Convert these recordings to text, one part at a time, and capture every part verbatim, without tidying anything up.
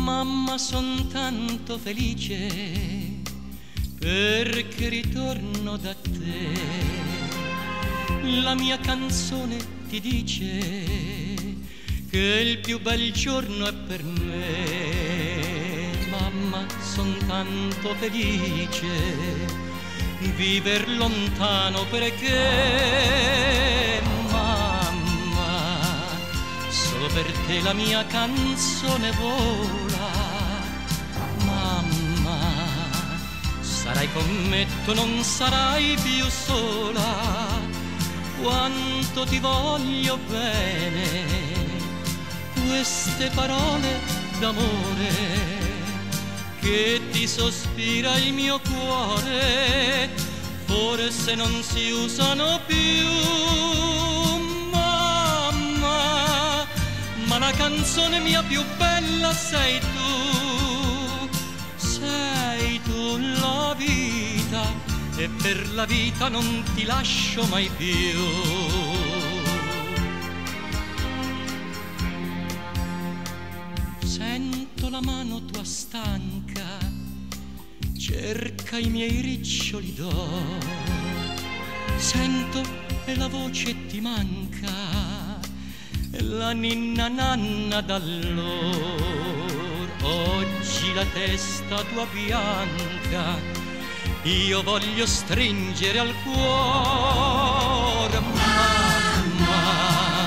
Mamma, son tanto felice perché ritorno da te. La mia canzone ti dice che il più bel giorno è per me. Mamma, son tanto felice viver lontano perché mamma, solo per te la mia canzone vola. Mamma, sarai con me, tu non sarai più sola. Quanto ti voglio bene, queste parole d'amore che ti sospira il mio cuore, forse non si usano più, mamma, ma la canzone mia più bella sei tu, sei tu la vita, e per la vita non ti lascio mai più. Sento la mano tua stanca, cerca i miei riccioli d'oro, sento e la voce ti manca, e la ninna nanna d'allora. Oggi la testa tua bianca io voglio stringere al cuore, mamma.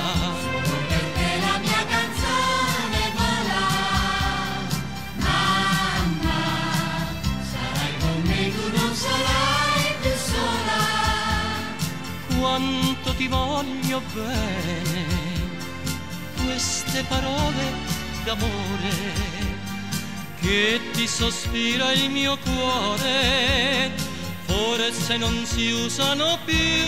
Quanto ti voglio bene, queste parole d'amore che ti sospira il mio cuore, forse non si usano più,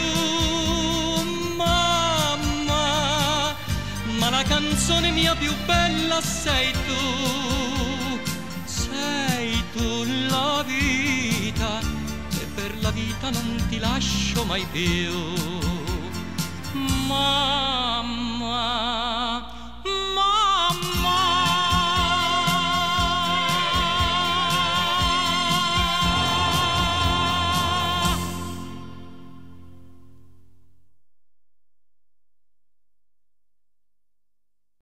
mamma, ma la canzone mia più bella sei tu, sei tu la vita, e per la vita non ti lascio mai più, mamma.